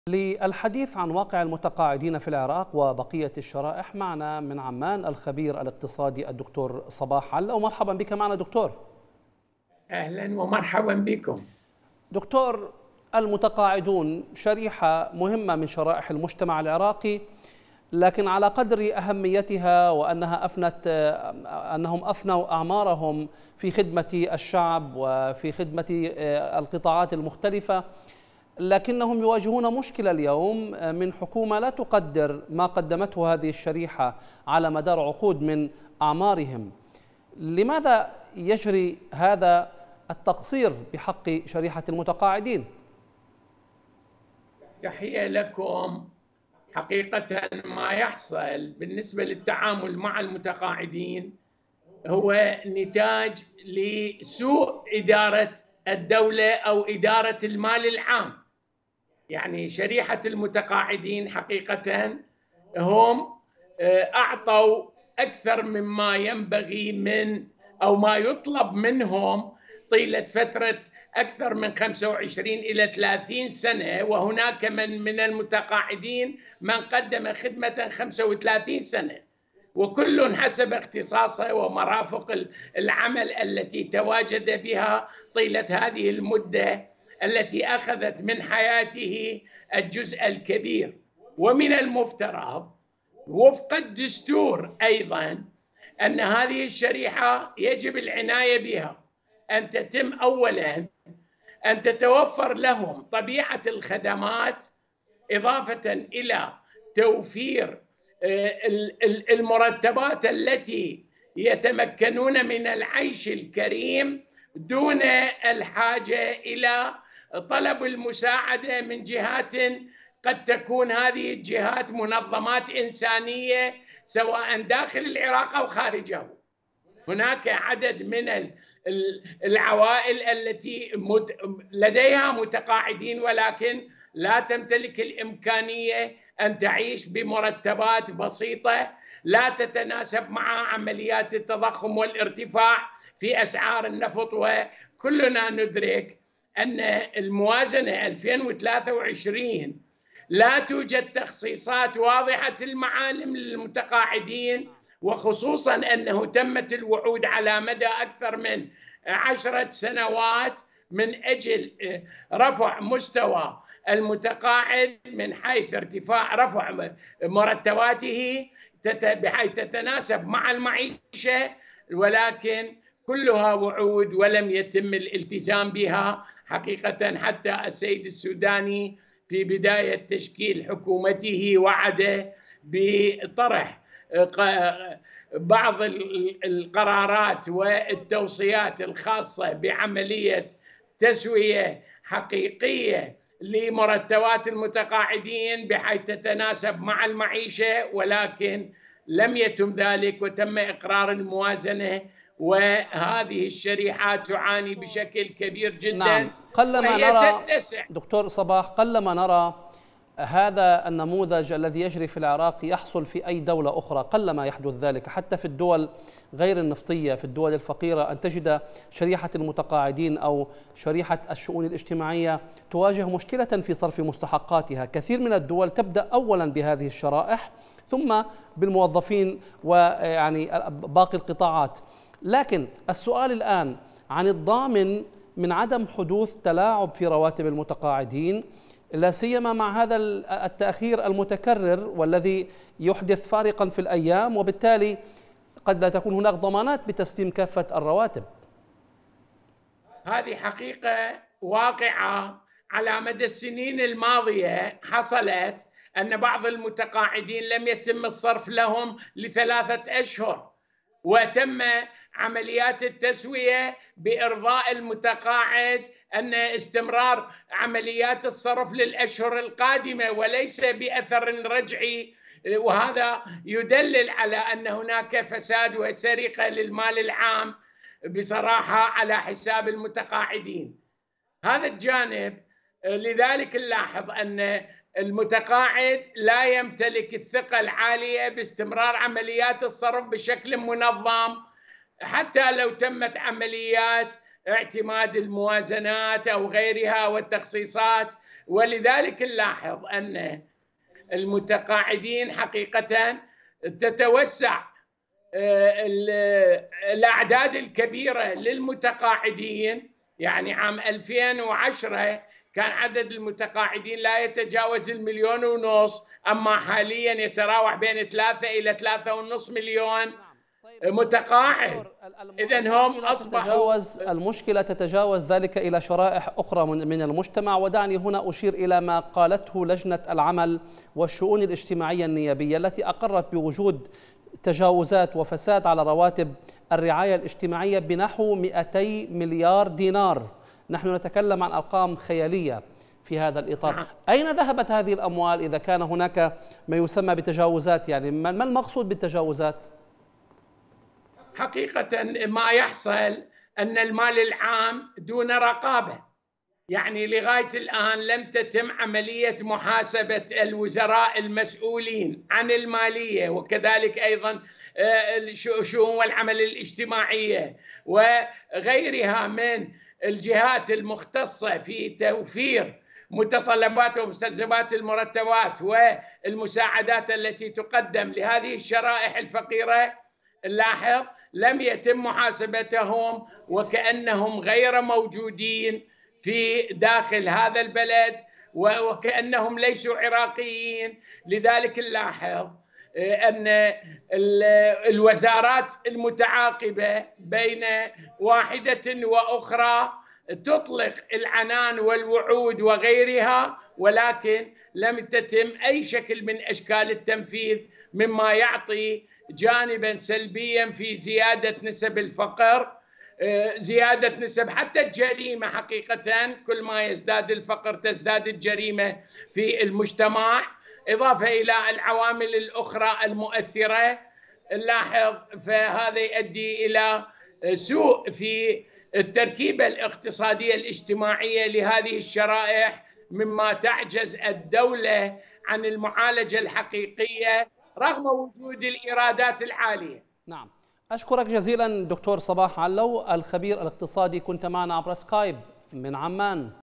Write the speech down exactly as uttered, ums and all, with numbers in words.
للحديث عن واقع المتقاعدين في العراق وبقية الشرائح معنا من عمان الخبير الاقتصادي الدكتور صباح علة، ومرحبا بك معنا دكتور. أهلا ومرحبا بكم دكتور، المتقاعدون شريحة مهمة من شرائح المجتمع العراقي، لكن على قدر أهميتها وأنها أفنت أنهم أفنوا أعمارهم في خدمة الشعب وفي خدمة القطاعات المختلفة، لكنهم يواجهون مشكلة اليوم من حكومة لا تقدر ما قدمته هذه الشريحة على مدار عقود من أعمارهم. لماذا يجري هذا التقصير بحق شريحة المتقاعدين؟ تحية لكم. حقيقة ما يحصل بالنسبة للتعامل مع المتقاعدين هو نتاج لسوء إدارة الدولة أو إدارة المال العام. يعني شريحة المتقاعدين حقيقة هم أعطوا أكثر مما ينبغي من أو ما يطلب منهم طيلة فترة أكثر من خمسة وعشرين إلى ثلاثين سنة، وهناك من من المتقاعدين من قدم خدمة خمسة وثلاثين سنة، وكل حسب اختصاصه ومرافق العمل التي تواجد بها طيلة هذه المدة التي أخذت من حياته الجزء الكبير. ومن المفترض وفق الدستور أيضا أن هذه الشريحة يجب العناية بها، أن تتم أولا أن تتوفر لهم طبيعة الخدمات، إضافة إلى توفير المرتبات التي يتمكنون من العيش الكريم دون الحاجة إلى طلب المساعدة من جهات قد تكون هذه الجهات منظمات إنسانية سواء داخل العراق أو خارجه. هناك عدد من العوائل التي لديها متقاعدين ولكن لا تمتلك الإمكانية أن تعيش بمرتبات بسيطة لا تتناسب مع عمليات التضخم والارتفاع في أسعار النفط. وكلنا ندرك أن الموازنة ألفين وثلاثة وعشرين لا توجد تخصيصات واضحة المعالم للمتقاعدين، وخصوصا أنه تمت الوعود على مدى أكثر من عشرة سنوات من أجل رفع مستوى المتقاعد من حيث ارتفاع رفع مرتباته بحيث تتناسب مع المعيشة، ولكن كلها وعود ولم يتم الالتزام بها. حقيقة حتى السيد السوداني في بداية تشكيل حكومته وعد بطرح بعض القرارات والتوصيات الخاصة بعملية تسوية حقيقية لمرتبات المتقاعدين بحيث تتناسب مع المعيشة، ولكن لم يتم ذلك وتم إقرار الموازنة، وهذه الشريحات تعاني بشكل كبير جدا. نعم، قلما نرى دكتور صباح قلما نرى هذا النموذج الذي يجري في العراق يحصل في أي دولة أخرى، قلما يحدث ذلك حتى في الدول غير النفطية، في الدول الفقيرة، أن تجد شريحة المتقاعدين أو شريحة الشؤون الاجتماعية تواجه مشكلة في صرف مستحقاتها. كثير من الدول تبدأ أولا بهذه الشرائح ثم بالموظفين ويعني باقي القطاعات. لكن السؤال الآن عن الضامن من عدم حدوث تلاعب في رواتب المتقاعدين، لا سيما مع هذا التأخير المتكرر والذي يحدث فارقا في الأيام، وبالتالي قد لا تكون هناك ضمانات بتسليم كافة الرواتب. هذه حقيقة واقعة على مدى السنين الماضية. حصلت أن بعض المتقاعدين لم يتم الصرف لهم لثلاثة أشهر، وتم عمليات التسوية بإرضاء المتقاعد أن استمرار عمليات الصرف للأشهر القادمة وليس بأثر رجعي، وهذا يدلل على أن هناك فساد وسرقة للمال العام بصراحة على حساب المتقاعدين. هذا الجانب، لذلك نلاحظ أن المتقاعد لا يمتلك الثقة العالية باستمرار عمليات الصرف بشكل منظم، حتى لو تمت عمليات اعتماد الموازنات أو غيرها والتخصيصات ولذلك نلاحظ أن المتقاعدين حقيقة تتوسع الأعداد الكبيرة للمتقاعدين. يعني عام ألفين وعشرة كان عدد المتقاعدين لا يتجاوز المليون ونص، أما حاليا يتراوح بين ثلاثة إلى ثلاثة ونص مليون متقاعد. إذن هم أصبحوا تتجاوز المشكلة تتجاوز ذلك إلى شرائح أخرى من المجتمع. ودعني هنا أشير إلى ما قالته لجنة العمل والشؤون الاجتماعية النيابية التي أقرت بوجود تجاوزات وفساد على رواتب الرعاية الاجتماعية بنحو مئتي مليار دينار. نحن نتكلم عن أرقام خيالية في هذا الإطار. نعم. أين ذهبت هذه الأموال إذا كان هناك ما يسمى بتجاوزات؟ يعني ما المقصود بالتجاوزات؟ حقيقة ما يحصل أن المال العام دون رقابة. يعني لغاية الآن لم تتم عملية محاسبة الوزراء المسؤولين عن المالية، وكذلك أيضا الشؤون والعمل الاجتماعية وغيرها من الجهات المختصة في توفير متطلبات ومستلزمات المرتبات والمساعدات التي تقدم لهذه الشرائح الفقيرة. نلاحظ لم يتم محاسبتهم وكأنهم غير موجودين في داخل هذا البلد وكأنهم ليسوا عراقيين. لذلك نلاحظ أن الوزارات المتعاقبة بين واحدة وأخرى تطلق العنان والوعود وغيرها، ولكن لم تتم أي شكل من أشكال التنفيذ، مما يعطي جانبا سلبيا في زيادة نسب الفقر، زيادة نسب حتى الجريمة. حقيقة كل ما يزداد الفقر تزداد الجريمة في المجتمع، إضافة إلى العوامل الأخرى المؤثرة. نلاحظ فهذا يؤدي إلى سوء في التركيبة الاقتصادية الاجتماعية لهذه الشرائح، مما تعجز الدولة عن المعالجة الحقيقية رغم وجود الإيرادات العالية. نعم، أشكرك جزيلا دكتور صباح علو الخبير الاقتصادي، كنت معنا عبر سكايب من عمان.